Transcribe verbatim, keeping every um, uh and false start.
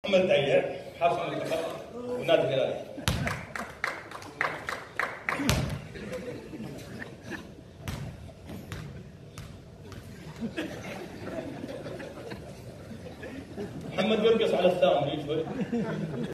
محمد دعيع حارس المنتخب ونادي الهلال. محمد يرقص على الثامر يجبر.